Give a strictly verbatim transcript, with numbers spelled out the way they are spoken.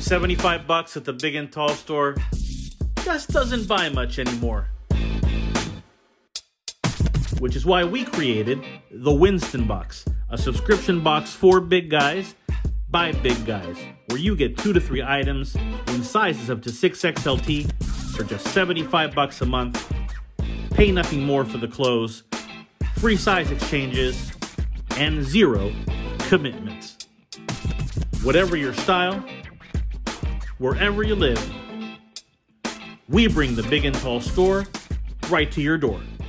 seventy-five bucks at the big and tall store just doesn't buy much anymore. Which is why we created the Winston Box, a subscription box for big guys by big guys, where you get two to three items in sizes up to six X L T for just seventy-five bucks a month. Pay nothing more for the clothes, free size exchanges, and zero commitments. Whatever your style, wherever you live, we bring the big and tall store right to your door.